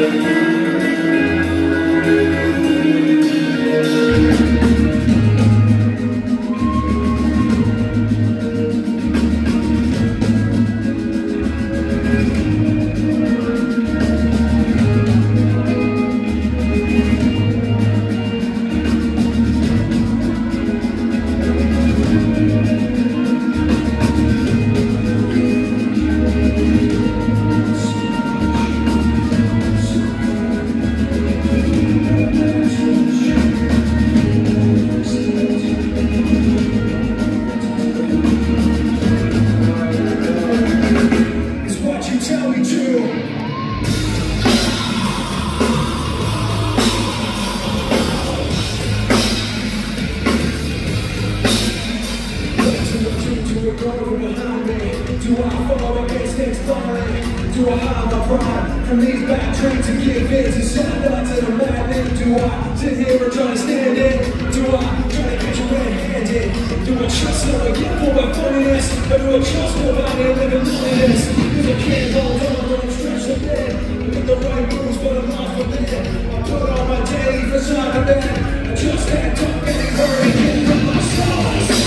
Do I fall against things falling? Do I hide my pride from these bad traits and give in to sign up to the madness? Do I sit here and try to stand it? Do I try to catch you red-handed? Do I trust no one get for my funniness? Or do I trust nobody and live in loneliness? Cause I can't hold on when I'm stretched a bit. I make the right moves but I'm lost for bed. I put on my daily facade of bed. I just can't talk any hurry, get from my stars.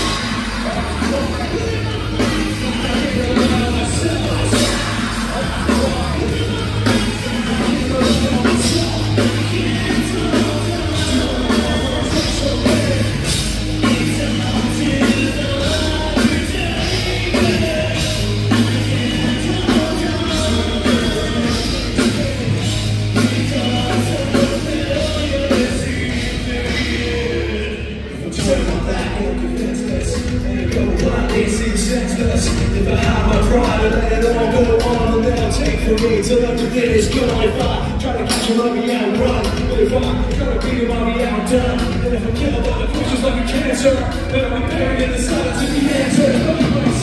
If I have my pride and let it all go on, then I'll take for me till everything is gone. If I try to catch him, I'll be outrun. But if I try to beat him, I'll be outdone. And if I'm killed by the questions like a cancer, then I'll be buried in the silence of the answer.